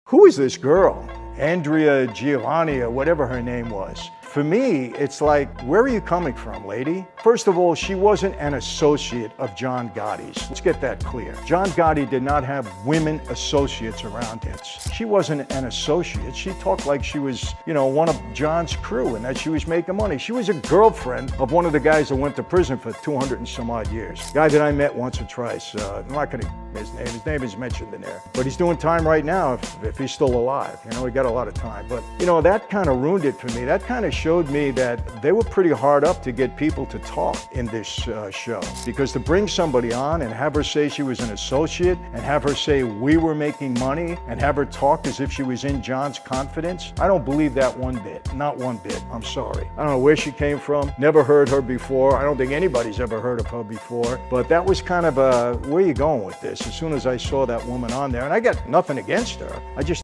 Who is this girl? Andrea Giovanni, or whatever her name was. For me, it's like, where are you coming from, lady? First of all, she wasn't an associate of John Gotti's. Let's get that clear. John Gotti did not have women associates around him. She wasn't an associate. She talked like she was, one of John's crew and that she was making money. She was a girlfriend of one of the guys that went to prison for 200 and some odd years. Guy that I met once or twice. I'm not going to his name. His name is mentioned in there. But he's doing time right now if he's still alive. He got a lot of time. But, that kind of ruined it for me. That kind of showed me that they were pretty hard up to get people to talk in this show. Because to bring somebody on and have her say she was an associate and have her say we were making money and have her talk as if she was in John's confidence, I don't believe that one bit. Not one bit. I'm sorry. I don't know where she came from. Never heard her before. I don't think anybody's ever heard of her before. But that was kind of where are you going with this? As soon as I saw that woman on there, and I got nothing against her, I just